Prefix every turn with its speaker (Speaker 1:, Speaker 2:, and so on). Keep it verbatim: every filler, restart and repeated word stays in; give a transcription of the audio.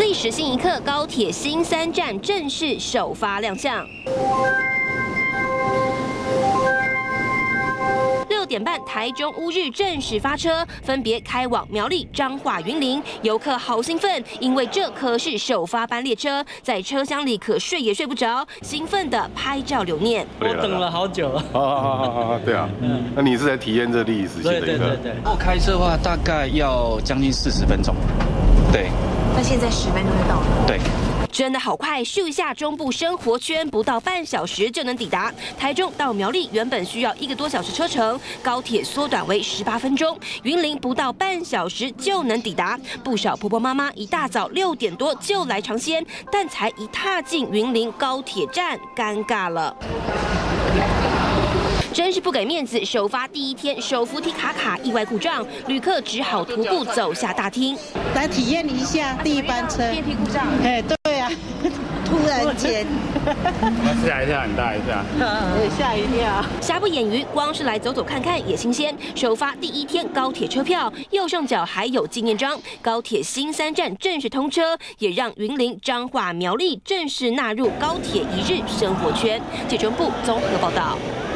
Speaker 1: 历史性一刻，高铁新三站正式首发亮相。六点半，台中乌日正式发车，分别开往苗栗、彰化、云林。游客好兴奋，因为这可是首发班列车，在车厢里可睡也睡不着，兴奋的拍照留念。
Speaker 2: 我等了好久了。
Speaker 3: 啊啊啊啊！对啊，嗯，那你是在体验这历史性的一个？
Speaker 2: 对对对对。
Speaker 4: 我开车的话，大概要将近四十分钟。对。
Speaker 5: 那现在十分钟就到了。
Speaker 4: 对。
Speaker 1: 真的好快，咻一下中部生活圈，不到半小时就能抵达。台中到苗栗原本需要一个多小时车程，高铁缩短为十八分钟。云林不到半小时就能抵达。不少婆婆妈妈一大早六点多就来尝鲜，但才一踏进云林高铁站，尴尬了。 真是不给面子！首发第一天，手扶梯卡卡，意外故障，旅客只好徒步走下大厅，
Speaker 6: 来体验一下第一班车。
Speaker 5: 电梯故障。
Speaker 6: 哎，对啊，突然间，
Speaker 3: 吓一跳，很大一下，
Speaker 6: 吓一跳。
Speaker 1: 瑕不掩瑜，光是来走走看看也新鲜。首发第一天高铁车票，右上角还有纪念章。高铁新三站正式通车，也让云林、彰化、苗栗正式纳入高铁一日生活圈。记者部综合报道。